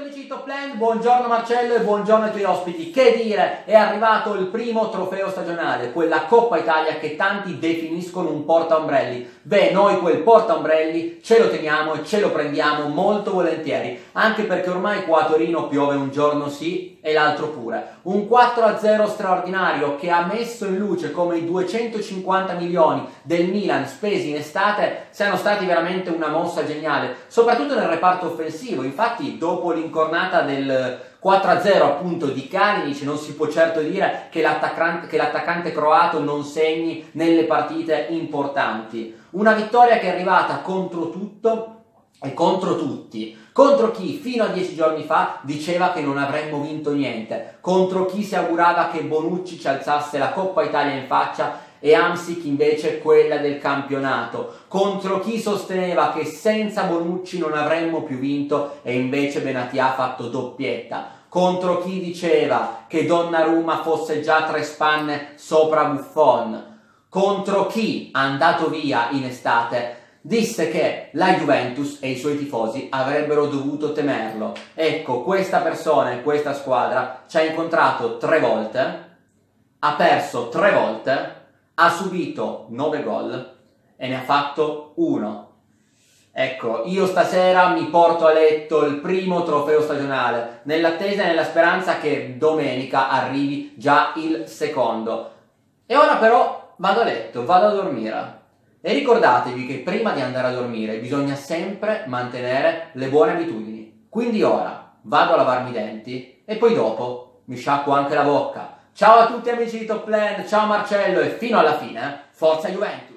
amici di Top Land, buongiorno Marcello e buongiorno ai tuoi ospiti. Che dire, è arrivato il primo trofeo stagionale, quella Coppa Italia che tanti definiscono un portaombrelli. Beh, noi quel portaombrelli ce lo teniamo e ce lo prendiamo molto volentieri, anche perché ormai qua a Torino piove un giorno sì e l'altro pure. Un 4-0 straordinario che ha messo in luce come i 250 milioni del Milan spesi in estate siano stati veramente una mossa geniale, soprattutto nel reparto offensivo. Infatti dopo l'incornata del 4-0 appunto di Kalinic non si può certo dire che l'attaccante croato non segni nelle partite importanti. Una vittoria che è arrivata contro tutto e contro tutti, contro chi fino a 10 giorni fa diceva che non avremmo vinto niente, contro chi si augurava che Bonucci ci alzasse la Coppa Italia in faccia e Hamsik invece quella del campionato, contro chi sosteneva che senza Bonucci non avremmo più vinto e invece Benatia ha fatto doppietta, contro chi diceva che Donnarumma fosse già 3 spanne sopra Buffon, contro chi, andato via in estate, disse che la Juventus e i suoi tifosi avrebbero dovuto temerlo. Ecco, questa persona e questa squadra ci ha incontrato 3 volte, ha perso 3 volte, ha subito 9 gol e ne ha fatto 1. Ecco, io stasera mi porto a letto il primo trofeo stagionale, nell'attesa e nella speranza che domenica arrivi già il secondo. E ora però vado a letto, vado a dormire. E ricordatevi che prima di andare a dormire bisogna sempre mantenere le buone abitudini. Quindi ora vado a lavarmi i denti e poi dopo mi sciacquo anche la bocca. Ciao a tutti amici di Top Land, ciao Marcello e fino alla fine, forza Juventus!